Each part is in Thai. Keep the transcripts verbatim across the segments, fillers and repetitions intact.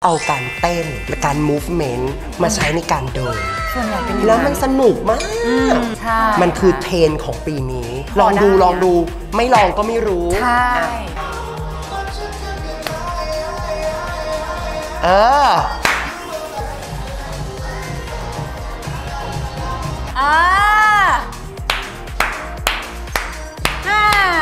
เอาการเต้นและการ movement มาใช้ในการเดินส่วนใหญ่เป็นแล้วมันสนุกมากมันคือเทรนด์ของปีนี้ลองดูลองดูไม่ลองก็ไม่รู้ใช่เอออ่าห้า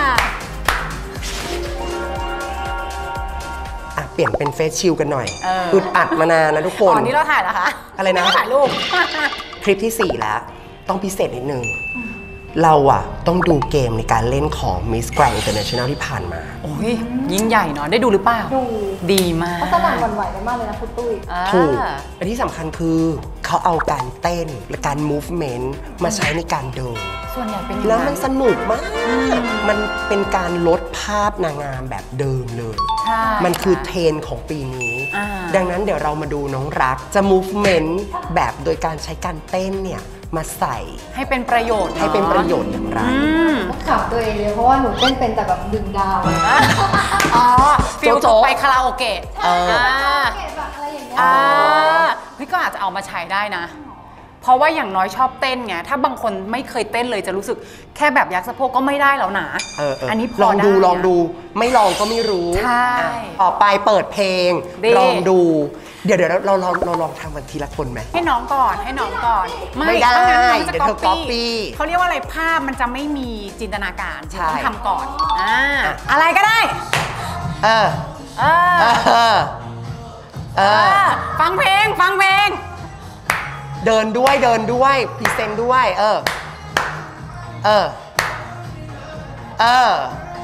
อ่ะเปลี่ยนเป็นเฟซชิลกันหน่อยอึดอัดมานานนะทุกคนอ๋อนี่เราถ่ายเหรอคะอะไรนะถ่ายรูปคลิปที่สี่แล้วต้องพิเศษนิดนึงเราอะต้องดูเกมในการเล่นของ Miss Grand International ที่ผ่านมาโอ้ยยิ่งใหญ่เนาะได้ดูหรือเปล่าดูดีมากเขาสนั่นหวั่นไหวกันมากเลยนะคุณตุ้ยถูกและที่สำคัญคือเขาเอาการเต้นและการ movement มาใช้ในการเดินส่วนใหญ่เป็นแล้วมันสนุกมากมันเป็นการลดภาพนางงามแบบเดิมเลยมันคือเทรนด์ของปีนี้ดังนั้นเดี๋ยวเรามาดูน้องรักจะ movement แบบโดยการใช้การเต้นเนี่ยมาใส่ให้เป็นประโยชน์ให้เป็นประโยชน์อย่างไรก็ขับตัวเองเลยเพราะว่าหนูเต้นเป็นแต่แบบดึงดาวอ๋อฟิลไปคาราโอเกะอ่าแบบอะไรอย่างเงี้ยอ่าพี่ก็อาจจะเอามาใช้ได้นะเพราะว่าอย่างน้อยชอบเต้นไงถ้าบางคนไม่เคยเต้นเลยจะรู้สึกแค่แบบยักษ์สะโพกก็ไม่ได้แล้วนะอันนี้พอลองดูลองดูไม่ลองก็ไม่รู้ใช่ต่อไปเปิดเพลงลองดูเดี๋ยวเดี๋ยวเราเราเราลองทำกันทีละคนไหมให้น้องก่อนให้น้องก่อนไม่ได้เดี๋ยวเธอก๊อปปี้เขาเรียกว่าอะไรภาพมันจะไม่มีจินตนาการต้องทำก่อนอ่าอะไรก็ได้เออเออเออฟังเพลงฟังเพลงเดินด้วยเดินด้วยพรีเซนต์ด้วยเออเออเออ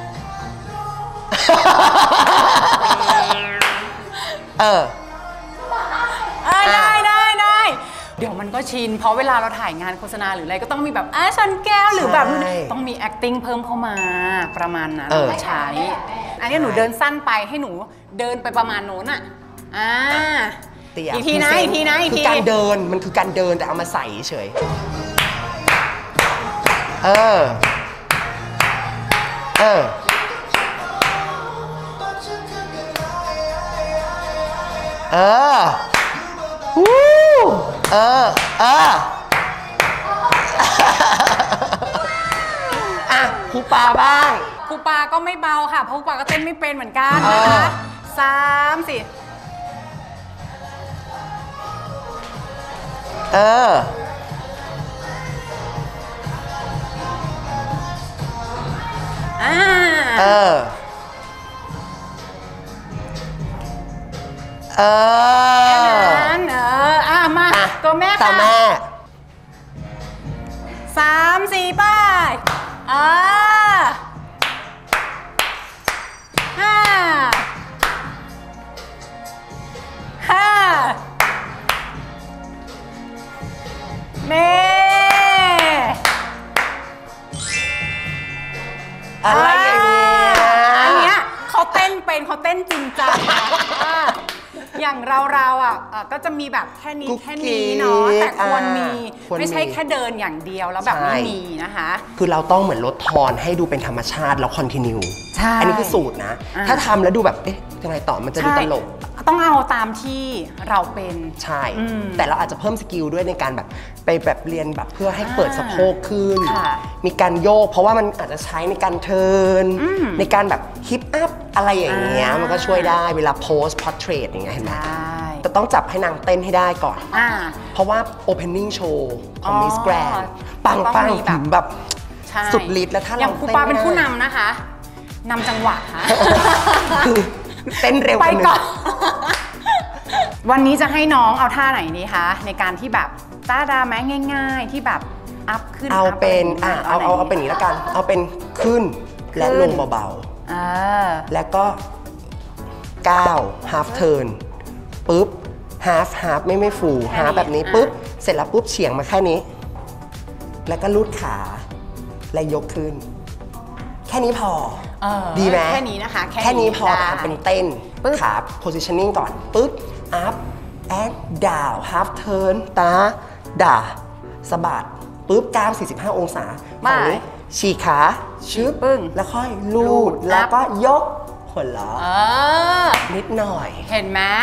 เออได้ได้ได้เดี๋ยวมันก็ชินเพราะเวลาเราถ่ายงานโฆษณาหรืออะไรก็ต้องมีแบบอ่ะชนแก้วหรือแบบต้องมี acting เพิ่มเข้ามาประมาณนั้นใช้อันนี้หนูเดินสั้นไปให้หนูเดินไปประมาณโน้นอ่ะอ่าอีกทีนะอีกทีนะอีกทีคือการเดินมันคือการเดินแต่เอามาใส่เฉยเออเออเออวู้เออเอออ่ะครูปาบ้างครูปาก็ไม่เบาค่ะเพราะครูปาก็เต้นไม่เป็นเหมือนกันนะคะสามสี่เอออ่าเออเออนั้นเอออ่ะมาตัวแม่ค่ะแม่สามสี่ป้ายอ่าห้าห้าเมอะไรอย่างเงี้ยอันเนี้ยเขาเต้นเป็นเขาเต้นจริงจังอย่างเราเราอ่ะก็จะมีแบบแค่นี้แค่นี้เนาะแต่ควรมีไม่ใช่แค่เดินอย่างเดียวแล้วแบบไม่มีนะคะคือเราต้องเหมือนลดทอนให้ดูเป็นธรรมชาติแล้วคอนติเนียอันนี้คือสูตรนะถ้าทำแล้วดูแบบเอ๊ะยังไงต่อมันจะดูตลกต้องเอาตามที่เราเป็นใช่แต่เราอาจจะเพิ่มสกิลด้วยในการแบบไปแบบเรียนแบบเพื่อให้เปิดสะโพกขึ้นมีการโยกเพราะว่ามันอาจจะใช้ในการเทิร์นในการแบบฮิปอัพอะไรอย่างเงี้ยมันก็ช่วยได้เวลาโพสพอร์เทรตอย่างเงี้ยเห็นไหมแต่ต้องจับให้นางเต้นให้ได้ก่อนเพราะว่า opening show ของ Miss Grand ปังปังถึงแบบสุดฤทธิ์แล้วถ้าเราอย่างครูปาเป็นผู้นำนะคะนำจังหวะค่ะเต้นเร็วไปก่อนวันนี้จะให้น้องเอาท่าไหนดีคะในการที่แบบต้าดาแม้ง่ายๆที่แบบอัพขึ้นเอาเป็นอ่ะเอาเอาเอาเป็นอย่างนี้แล้วกันเอาเป็นขึ้นและลงเบาๆแล้วก็ก้าว half turn ปุ๊บ half half ไม่ไม่ฟู half แบบนี้ปุ๊บเสร็จแล้วปุ๊บเฉียงมาแค่นี้แล้วก็ลูดขาและยกขึ้นแค่นี้พอดีไหมแค่นี้นะคะแค่นี้พอแต่ทำเป็นเต้นขา positioning ก่อนปึ๊บ up and down half turn ตาด่าสะบัดปึ๊บก้าวสี่สิบห้าองศาฝั่งนี้ฉีกขาชึบปึ้งแล้วค่อยลูดแล้วก็ยกหัวล้อนิดหน่อยเห็นไหม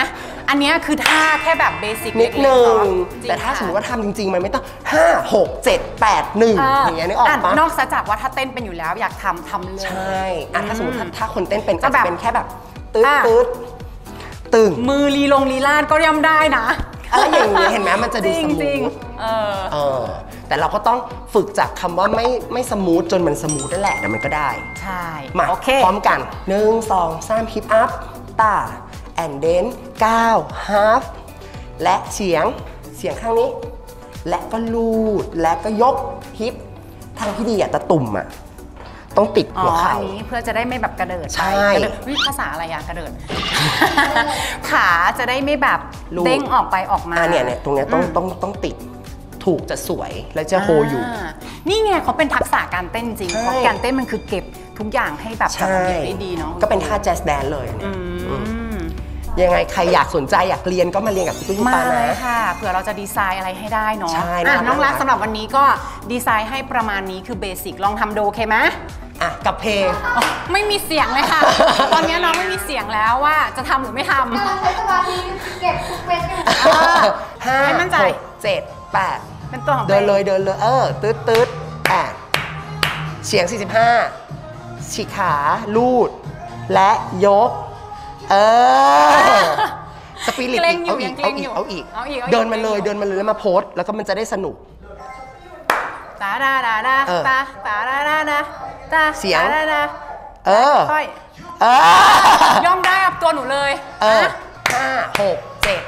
อันนี้คือท่าแค่แบบเบสิกนิดนึงจริงแต่ถ้าค่ะสมมติว่าทำจริง ๆ มันไม่ต้องห้า หก เจ็ด แปด หนึ่งเอออย่างเงี้ยนึกออกปะนอกจากว่าถ้าเต้นเป็นอยู่แล้วอยากทำทำเลยใช่อ่ะถ้าสมมติอืมถ้าคนเต้นเป็นจะอาจแบบจะเป็นแค่แบบตืดอ่ะตืดตึงมือลีลงลีลาดก็ย่อมได้นะอะไรอย่างเงี้ยเห็นไหมมันจะดูสมูจริงทๆเออเออแต่เราก็ต้องฝึกจากคำว่าไม่ไม่สมูทจนมันสมูทนั่นแหละเดี๋ยวมันก็ได้ใช่มาโอเคพร้อมกันหนึ่งสองสามฮิปอัพตา and then เก้า half และเฉียงเฉียงข้างนี้ และก็ลูดและก็ยกฮิปทางที่ดีอะตะตุ่มอะต้องติดอ๋อหัวเข่าอันนี้เพื่อจะได้ไม่แบบกระเดิดใช่ไปกระเดิดวิภาษาอะไรอะกระเดิด ขาจะได้ไม่แบบลูดเด้งออกไปออกมาอ่ะเนี่ยเนี่ยตรงเนี้ยต้องอืมต้องต้องติดถูกจะสวยแล้วจะโฮอยู่านี่ไงเขาเป็นทักษะการเต้นจริงใช่เพราะการเต้นมันคือเก็บทุกอย่างให้แบบจัดใช่ระเบียบได้ดีเนาะก็เป็นท่าแจ๊สแดนเลยอันเนี่ยอือืมมยังไงใครอยากสนใจอยากเรียนก็มาเรียนกับคุณตุ้ยมาปาเลนะยค่ะเผื่อเราจะดีไซน์อะไรให้ได้เนาะใช่อ่ะน่ารักน้องรักสำหรับวันนี้ก็ดีไซน์ให้ประมาณนี้คือเบสิกลองทำดูโอเคไหมอ่ะกับเพลงอ๋อไม่มีเสียงเลยค่ะ ตอนนี้น้องไม่มีเสียงแล้วว่าจะทำหรือไม่ทำกำลังใช้สมาธิเก็บทุกเม็ดอยู่ห้าให้มั่นใจหกเจ็ดแปดเป็นตัวของตัวเดินองเลยเดินเลยเออตืดตืดแปดเฉียงสี่สิบห้าฉีกขาลูด และยก เออสปิริตเกรอีงกอยู่เอาอียักงเกรเอางอีอก ยู่เอาอีกเอาอีกเอาอีกเดินมาเลยเกรงอยู่เดินมาเลยแล้วมาโพสแล้วก็มันจะได้สนุกตาดาดาดาเออตาตาดาดาดาตาเสียงตาดาดาเออค่อยเออย่อมได้กับตัวหนูเลยเออนะห้าหกเจ็ด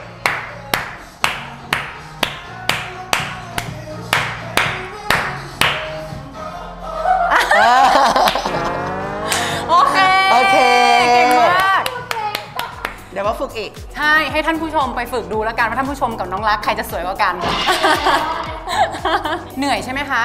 โอเคโอเคเก่งมากเดี๋ยวมาฝึกอีกใช่ ให้ท่านผู้ชมไปฝึกดูแล้วกันว่าท่านผู้ชมกับน้องรักใครจะสวยกว่ากัน เหนื่อยใช่ไหมคะ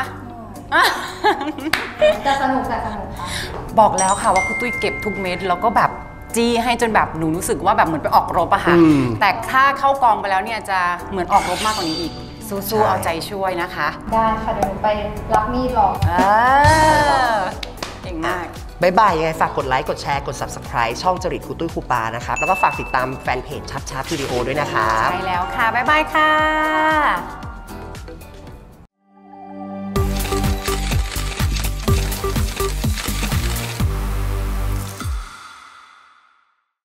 แต่สนุกแต่สนุกบอกแล้วค่ะว่าคุณตุ้ยเก็บทุกเม็ดแล้วก็แบบจี้ให้จนแบบหนูรู้สึกว่าแบบเหมือนไปออกรบอะค่ะอืมแต่ถ้าเข้ากองไปแล้วเนี่ยจะเหมือนออกรบมากกว่านี้อีก สู้ใช่ๆเอาใจช่วยนะคะได้ค่ะเดี๋ยวหนูไปรับมีดรอเออเก่งมากบายบายยังไงฝากกดไลค์ กดแชร์ กด Subscribe ช่องจริตครูตุ้ยครูปานะครับ แล้วก็ฝากติดตามแฟนเพจชับชับวิดีโอด้วยนะครับใช่แล้วค่ะ บ๊ายบายค่ะ